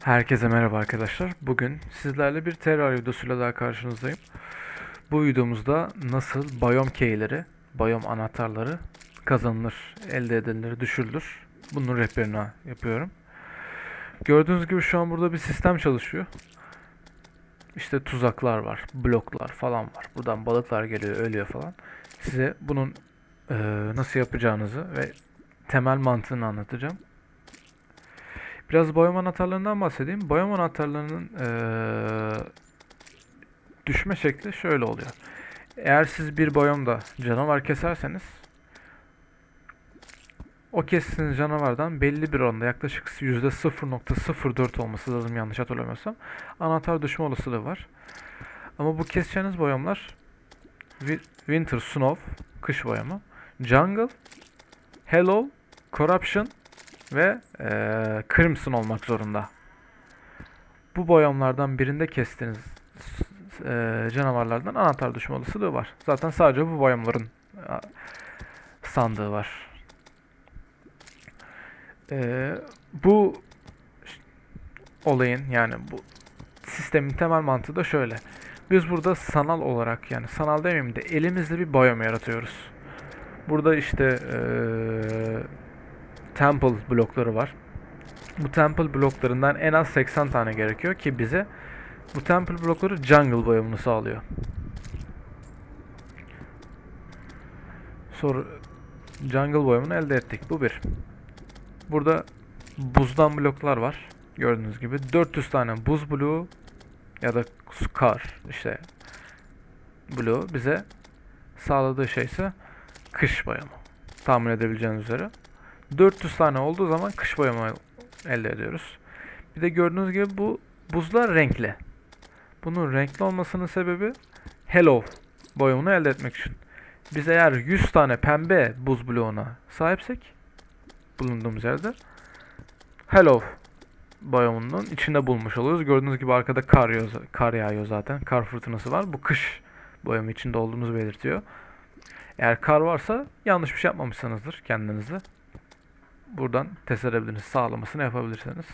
Herkese merhaba arkadaşlar. Bugün sizlerle bir Terraria videosuyla daha karşınızdayım. Bu videomuzda nasıl biyom keyleri, biyom anahtarları kazanılır, elde edilir, düşürülür. Bunun rehberini yapıyorum. Gördüğünüz gibi şu an burada bir sistem çalışıyor. İşte tuzaklar var, bloklar falan var. Buradan balıklar geliyor, ölüyor falan. Size bunun nasıl yapacağınızı ve temel mantığını anlatacağım. Biraz biyom anahtarlarından bahsedeyim. Biyom anahtarlarının düşme şekli şöyle oluyor. Eğer siz bir biyomda canavar keserseniz o kestiğiniz canavardan belli bir oranda yaklaşık %0.04 olması lazım yanlış hatırlamıyorsam anahtar düşme olasılığı var. Ama bu keseceğiniz biyomlar Winter Snow kış biyomu, Jungle, Hello, Corruption ve Crimson olmak zorunda. Bu biyomlardan birinde kestiğiniz canavarlardan anahtar düşme olasılığı var. Zaten sadece bu biyomların sandığı var. Bu olayın yani bu sistemin temel mantığı da şöyle. Biz burada sanal olarak yani sanal demeyeyim de elimizle bir biyom yaratıyoruz. Burada işte temple blokları var. Bu temple bloklarından en az 80 tane gerekiyor ki bize bu temple blokları jungle biyomunu sağlıyor. Sonra jungle biyomunu elde ettik. Bu bir. Burada buzdan bloklar var. Gördüğünüz gibi 400 tane buz bloğu ya da kar işte bloğu bize sağladığı şey ise kış biyomu. Tahmin edebileceğiniz üzere. 400 tane olduğu zaman kış biyomu elde ediyoruz. Bir de gördüğünüz gibi bu buzlar renkli. Bunun renkli olmasının sebebi Hello biyomunu elde etmek için. Biz eğer 100 tane pembe buz bloğuna sahipsek bulunduğumuz yerde Hello biyomunun içinde bulmuş oluyoruz. Gördüğünüz gibi arkada kar yağıyor zaten. Kar fırtınası var. Bu kış biyomu içinde olduğumuzu belirtiyor. Eğer kar varsa yanlış bir şey yapmamışsınızdır kendinizi. Buradan test edebilirsiniz. Sağlamasını yapabilirsiniz.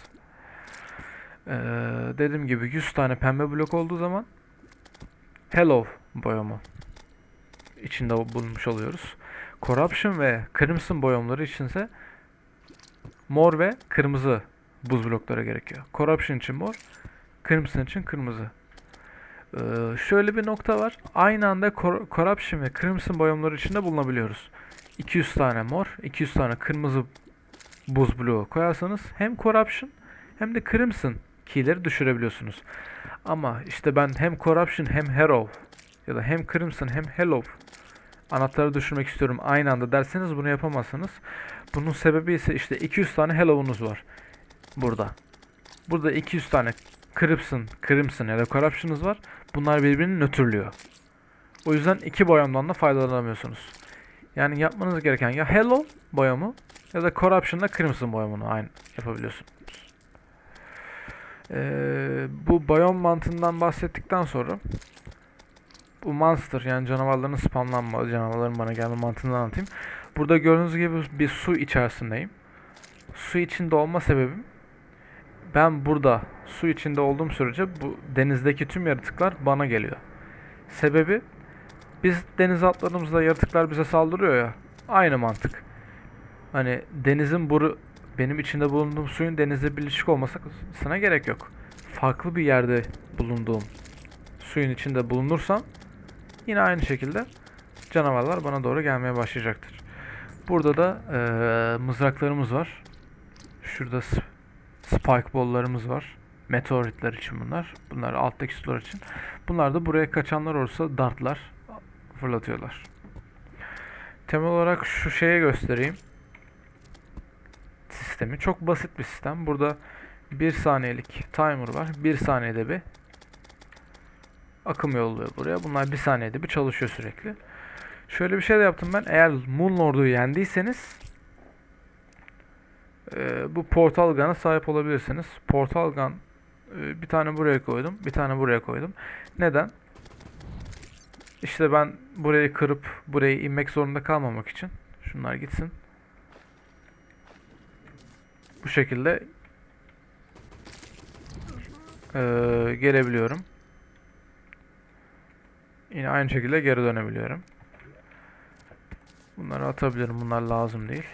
Dediğim gibi 100 tane pembe blok olduğu zaman Hello biyomu içinde bulunmuş oluyoruz. Corruption ve Crimson biyomları içinse mor ve kırmızı buz blokları gerekiyor. Corruption için mor, Crimson için kırmızı. Şöyle bir nokta var. Aynı anda Corruption ve Crimson biyomları içinde bulunabiliyoruz. 200 tane mor, 200 tane kırmızı buz bloğu koyarsanız hem Corruption hem de Crimson key'leri düşürebiliyorsunuz. Ama işte ben hem Corruption hem Hero ya da hem Crimson hem Hello anahtarı düşürmek istiyorum aynı anda derseniz bunu yapamazsınız. Bunun sebebi ise işte 200 tane Hello'unuz var burada. Burada 200 tane Crimson ya da Corruption'ınız var. Bunlar birbirini nötrlüyor. O yüzden iki boyamdan da faydalanamıyorsunuz. Yani yapmanız gereken ya Hello boyamı ya da Corruption'la Crimson boyamını aynı yapabiliyorsunuz. Bu biyom mantığından bahsettikten sonra bu monster yani canavarların spamlanma, canavarların bana gelme mantığını anlatayım. Burada gördüğünüz gibi bir su içerisindeyim. Su içinde olma sebebim ben burada su içinde olduğum sürece bu denizdeki tüm yaratıklar bana geliyor. Sebebi biz denize atladığımızda yaratıklar bize saldırıyor ya. Aynı mantık. Hani denizin benim içinde bulunduğum suyun denizle birleşik olmasına gerek yok. Farklı bir yerde bulunduğum suyun içinde bulunursam yine aynı şekilde canavarlar bana doğru gelmeye başlayacaktır. Burada da mızraklarımız var. Şurada spike ball'larımız var. Meteoritler için bunlar. Bunlar alttaki sular için. Bunlar da buraya kaçanlar olursa dartlar fırlatıyorlar. Temel olarak şu şeye göstereyim. Sistemi çok basit bir sistem. Burada 1 saniyelik timer var. 1 saniyede bir akım yolluyor buraya. Bunlar 1 saniyede bir çalışıyor sürekli. Şöyle bir şey de yaptım ben. Eğer Moon Lord'u yendiyseniz bu Portal Gun'a sahip olabilirsiniz. Portal Gun bir tane buraya koydum. Bir tane buraya koydum. Neden? İşte ben burayı kırıp buraya inmek zorunda kalmamak için. Şunlar gitsin. Bu şekilde gelebiliyorum. Yine aynı şekilde geri dönebiliyorum. Bunları atabilirim. Bunlar lazım değil.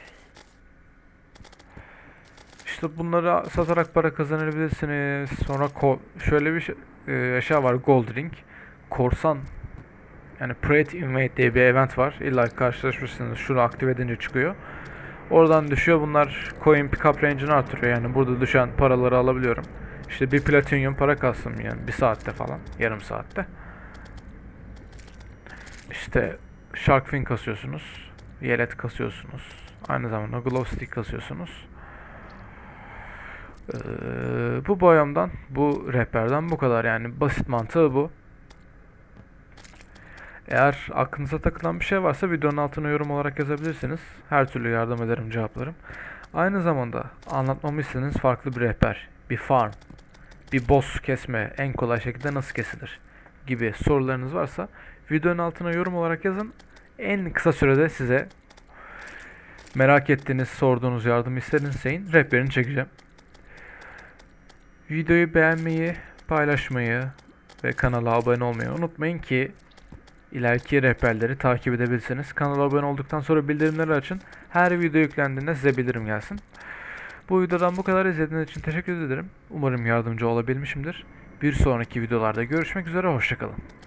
İşte bunları satarak para kazanabilirsiniz. Sonra şöyle bir eşya var. Gold Ring. Korsan, yani Pirate Invade diye bir event var. İlla ki karşılaşmışsınız. Şunu aktive edince çıkıyor. Oradan düşüyor. Bunlar coin pickup range'ini artırıyor. Yani burada düşen paraları alabiliyorum. İşte bir platinyum para kastım yani. Bir saatte falan. Yarım saatte. İşte Shark Fin kasıyorsunuz. Yelet kasıyorsunuz. Aynı zamanda Glow Stick kasıyorsunuz. Bu boyamdan, bu rehberden bu kadar. Yani basit mantığı bu. Eğer aklınıza takılan bir şey varsa videonun altına yorum olarak yazabilirsiniz. Her türlü yardım ederim, cevaplarım. Aynı zamanda anlatmamı istediğiniz farklı bir rehber, bir farm, bir boss kesme en kolay şekilde nasıl kesilir gibi sorularınız varsa videonun altına yorum olarak yazın. En kısa sürede size merak ettiğiniz, sorduğunuz, yardım istediğiniz şeyin rehberini çekeceğim. Videoyu beğenmeyi, paylaşmayı ve kanala abone olmayı unutmayın ki ileriki rehberleri takip edebilirsiniz. Kanala abone olduktan sonra bildirimleri açın. Her video yüklendiğinde size bildirim gelsin. Bu videodan bu kadar. İzlediğiniz için teşekkür ederim. Umarım yardımcı olabilmişimdir. Bir sonraki videolarda görüşmek üzere. Hoşçakalın.